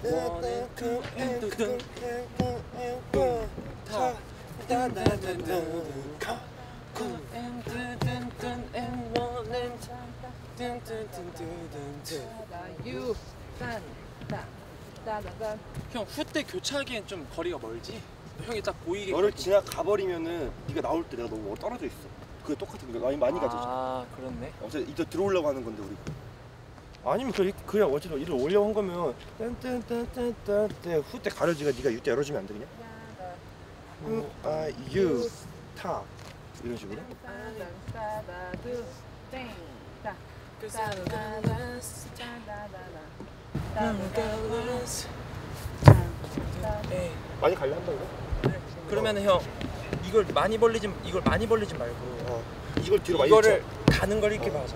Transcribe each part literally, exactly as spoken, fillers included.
형 후퇴 교차하기엔 좀 거리가 멀지? 형이 딱 보이게 너를 지나가 버리면은 네가 나올 때 내가 너무 떨어져 있어. 그게 똑같은 거 많이 많이 가져. 아 그렇네. 어차피 이제 들어오려고 하는 건데 우리. 아니면 그 그냥 어차피 이를 올려고 한 거면 딴딴딴딴딴 후때 가려지가 네가 이때 열어주면 안 돼 그냥? Who are you? 타 이런 식으로? 많이 갈려 한다 이거? 그러면은 형 이걸 많이 벌리지 이걸 많이 벌리지 말고 어. 이걸 뒤로 많이 이거를 가는 걸 이렇게 봐서.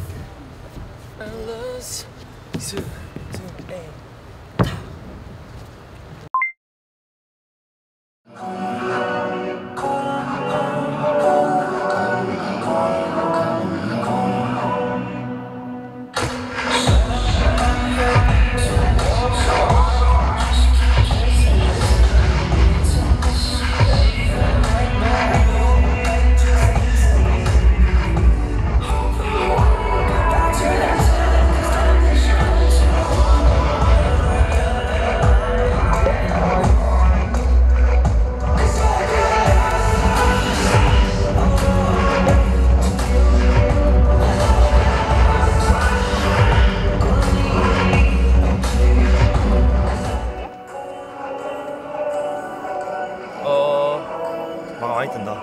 많이 뜬다.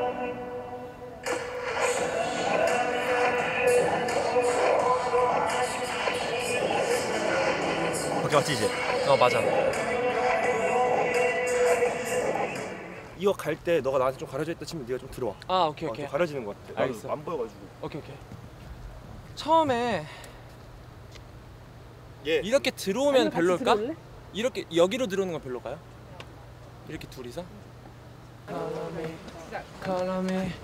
오케이 맞지 이제? 어 맞아. 이거 갈 때 너가 나한테 좀 가려져 있다 치면 네가 좀 들어와. 아 오케이 어, 오케이. 좀 가려지는 것 같아. 알겠어. 안 보여가지고. 오케이 오케이. 처음에 예. 이렇게 들어오면 별로일까? 이렇게 여기로 들어오는 건 별로일까요? 이렇게 둘이서? 카라멜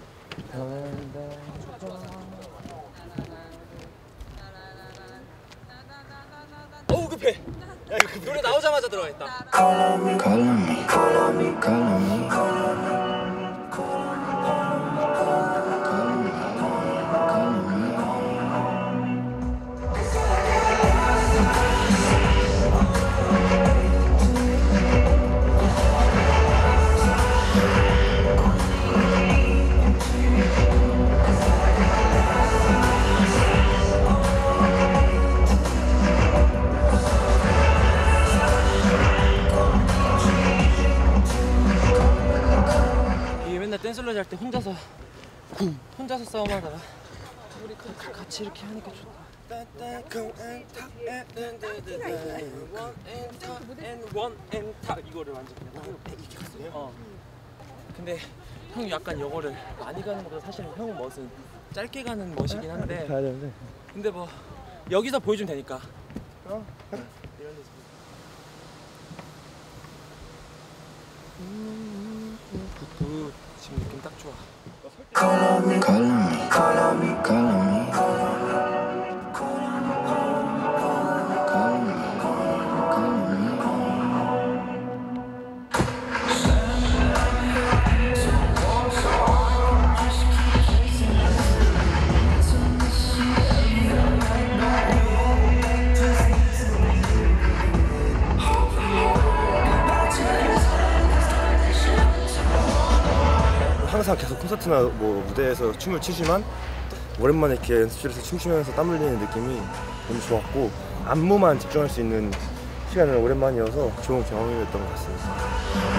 어우 급해. 야 이거 급해. 노래 나오자마자 들어가겠다. Call me, call me, call me, call me. 댄슬러지 할 때 혼자서 혼자서 싸움하다가 우리 같이 이렇게 하니까 좋다. 원앤탁 이거를 완전 그냥 이렇게 갔어요. 어. 근데 형이 약간 영어를 많이 가는 것보다 사실은 형 멋은 짧게 가는 멋이긴 한데. 근데 뭐 여기서 보여주면 되니까. 어? 이런 데서. 굿. 지금 느낌 딱 좋아. Call me, call me, call me, call me. Call me, call me. 항상 계속 콘서트나 뭐 무대에서 춤을 추지만 오랜만에 이렇게 연습실에서 춤추면서 땀 흘리는 느낌이 너무 좋았고 안무만 집중할 수 있는 시간은 오랜만이어서 좋은 경험이었던 것 같습니다.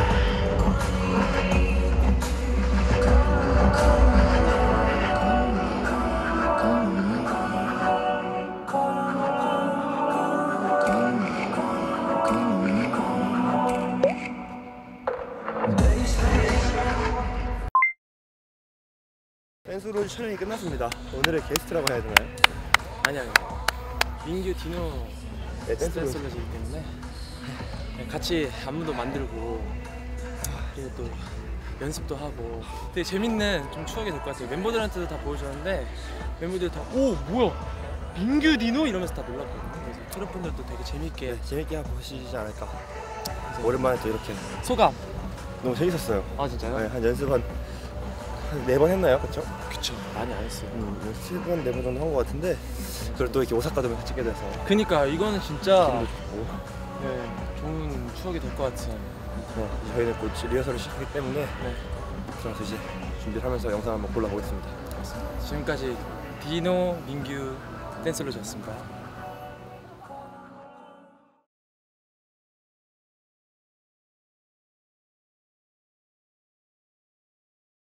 댄스로 촬영이 끝났습니다. 오늘의 게스트라고 해야 되나요? 아니 아니 민규 디노 네, 댄스러지기 때문에 같이 안무도 만들고 그리고 또 연습도 하고 되게 재밌는 좀 추억이 될 것 같아요. 멤버들한테도 다 보여줬는데 멤버들이 다 오 뭐야 민규 디노 이러면서 다 놀랐거든요. 그래서 트롯분들도 되게 재밌게 네, 재밌게 한번 보시지 않을까. 오랜만에 또 이렇게 소감. 너무 재밌었어요. 아 진짜요? 네, 한 연습 한 네 번 했나요? 그쵸? 그쵸. 많이 안 했어요. 음, 세 번, 네 번 정도 한 것 같은데 그걸 또 이렇게 오사카도 찍게 돼서 그니까 이거는 진짜 기분도 좋고 네, 좋은 추억이 될 것 같아요. 네, 저희는 곧 리허설을 시작하기 때문에 네. 들어가서 이제 준비를 하면서 영상 한번 골라보겠습니다. 지금까지 디노 민규 댄스로즈였습니다.